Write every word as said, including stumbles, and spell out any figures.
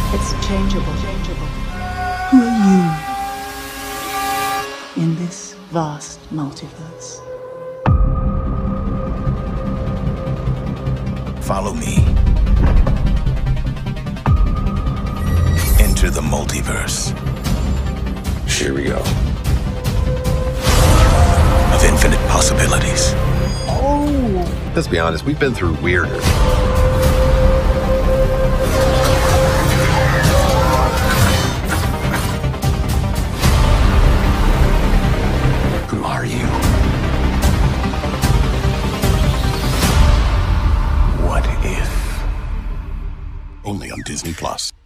It's changeable. Changeable. Who are you in this vast multiverse? Follow me. Enter the multiverse. Here we go. Of infinite possibilities. Oh! Let's be honest, we've been through weirder. Who are you? What if? Only on Disney Plus.